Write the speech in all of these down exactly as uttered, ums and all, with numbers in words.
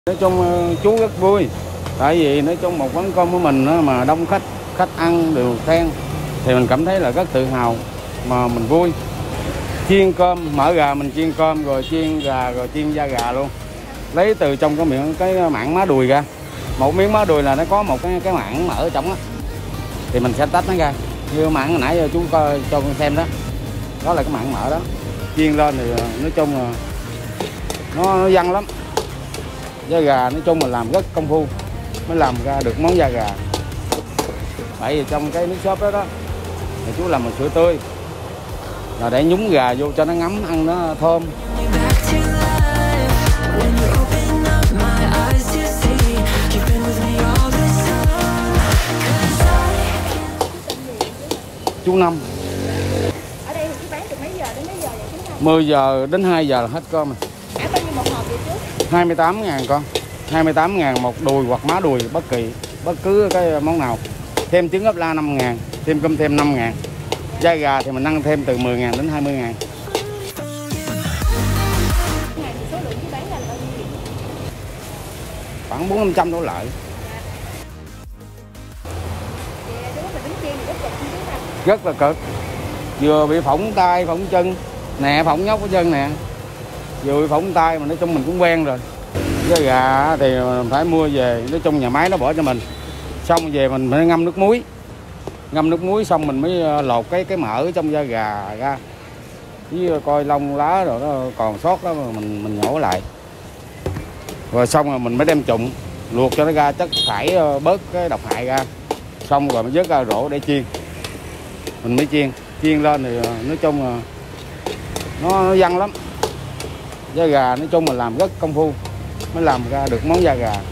Nói chung chú rất vui, tại vì nói chung một quán cơm của mình mà đông khách, khách ăn đều khen thì mình cảm thấy là rất tự hào mà mình vui. Chiên cơm, mỡ gà mình chiên cơm rồi chiên gà rồi chiên da gà luôn. Lấy từ trong cái miệng cái mảng má đùi ra. Một miếng má đùi là nó có một cái cái mảng mỡ ở trong á. Thì mình sẽ tách nó ra. Như mảng hồi nãy chú coi cho con xem đó. Đó là cái mảng mỡ đó. Chiên lên thì nói chung là nó, nó văng lắm. Da gà nói chung là làm rất công phu mới làm ra được món da gà. Bởi vì trong cái nước sốt đó đó thì chú làm một sữa tươi là để nhúng gà vô cho nó ngấm ăn nó thơm. Chú Năm. Ở đây thì chú bán từ mấy giờ đến mấy giờ vậy chú Năm? mười giờ đến hai giờ là hết cơm rồi. Cả bao nhiêu một hộp vậy chú? hai mươi tám ngàn con. hai mươi tám ngàn một đùi hoặc má đùi bất kỳ, bất cứ cái món nào. Thêm trứng ốp la năm ngàn, thêm cơm thêm năm ngàn. Da gà thì mình ăn thêm từ mười ngàn đến hai mươi ngàn. Ngày thì số lượng chú bán là bao nhiêu? Khoảng bốn năm trăm đổ lại. Dạ, chú phải đứng chiên thì rất cực chú Năm. Rất là cực. Vừa bị phỏng tay, phỏng chân. Nè, phỏng nhóc cái chân nè. Vừa bị phỏng tay mà nói chung mình cũng quen rồi. Da gà thì phải mua về, nói chung nhà máy nó bỏ cho mình. Xong về mình phải ngâm nước muối. Ngâm nước muối xong mình mới lột cái cái mỡ trong da gà ra. Với coi lông lá rồi nó còn sót đó mà mình mình nhổ lại. Rồi xong rồi mình mới đem trụng, luộc cho nó ra chất thải bớt cái độc hại ra. Xong rồi mới vớt ra rổ để chiên. Mình mới chiên, chiên lên thì nói chung là nó, nó văng lắm. Da gà nói chung là làm rất công phu mới làm ra được món da gà.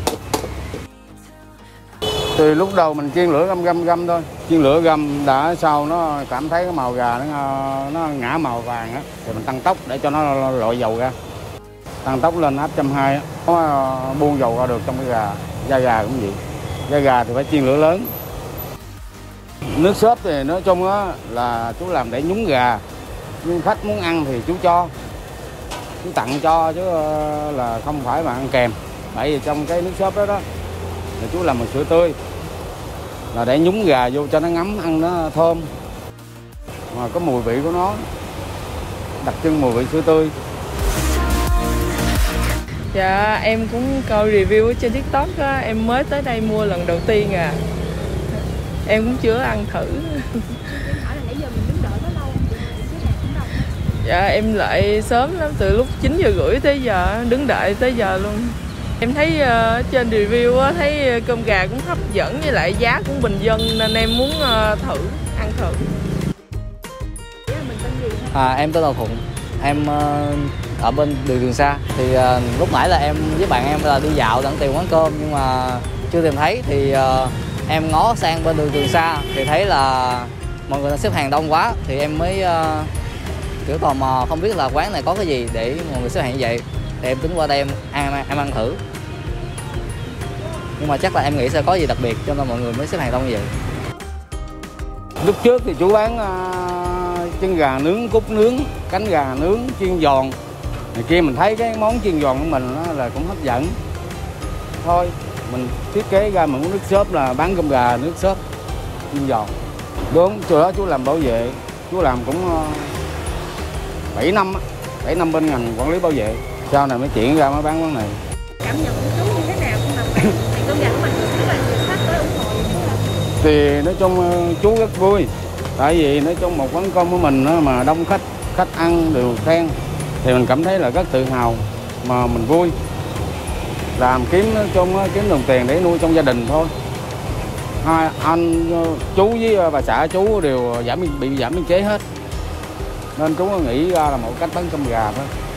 Thì lúc đầu mình chiên lửa găm găm găm thôi, chiên lửa găm đã sau nó cảm thấy cái màu gà nó nó ngã màu vàng á thì mình tăng tốc để cho nó lội dầu ra. Tăng tốc lên áp một trăm hai mươi á, nó buông dầu ra được trong cái gà. Da gà cũng vậy. Da gà thì phải chiên lửa lớn. Nước sốt thì nói chung á là chú làm để nhúng gà. Nhưng khách muốn ăn thì chú cho. Chú tặng cho chứ là không phải mà ăn kèm. Bởi vì trong cái nước sốt đó đó là chú làm một sữa tươi là để nhúng gà vô cho nó ngấm ăn nó thơm. Mà có mùi vị của nó đặc trưng mùi vị sữa tươi. Dạ em cũng coi review ở trên TikTok á, em mới tới đây mua lần đầu tiên à. Em cũng chưa ăn thử. Em hỏi là nãy giờ mình đứng đợi có lâu không? Xếp hàng cũng đông. Dạ em lại sớm lắm, từ lúc chín giờ rưỡi tới giờ, đứng đợi tới giờ luôn. Em thấy uh, trên review á, thấy cơm gà cũng hấp dẫn với lại giá cũng bình dân nên em muốn uh, thử, ăn thử. Mình tên gì? À, em tên là Thuận, em uh, ở bên đường Trường Sa. Thì uh, lúc nãy là em với bạn em là đi dạo đang tìm quán cơm nhưng mà chưa tìm thấy. Thì uh, em ngó sang bên đường Trường Sa thì thấy là mọi người đang xếp hàng đông quá. Thì em mới uh, kiểu tò mò không biết là quán này có cái gì để mọi người xếp hàng như vậy. Thì em tính qua đây em ăn, em ăn thử. Nhưng mà chắc là em nghĩ sẽ có gì đặc biệt cho nên mọi người mới xếp hàng đông như vậy. Lúc trước thì chú bán uh, chân gà nướng, cút nướng, cánh gà nướng, chiên giòn. Này kia mình thấy cái món chiên giòn của mình đó là cũng hấp dẫn. Thôi mình thiết kế ra một nước sốt là bán cơm gà nước sốt chiên giòn. Đúng, từ đó chú làm bảo vệ, chú làm cũng uh, bảy năm, bảy năm bên ngành quản lý bảo vệ. Sau này mới chuyển ra mới bán món này. Cảm nhận của chú như thế nào khi mà này cơm gà của mình được rất là nhiều khách tới ủng hộ chú Năm? Thì nói chung chú rất vui, tại vì nói chung một quán cơm của mình mà đông khách, khách ăn đều khen thì mình cảm thấy là rất tự hào mà mình vui. Làm kiếm nói chung kiếm đồng tiền để nuôi trong gia đình thôi. Hai anh chú với bà xã chú đều giảm bị giảm biên chế hết nên chú nghĩ ra là một cách bán cơm gà thôi.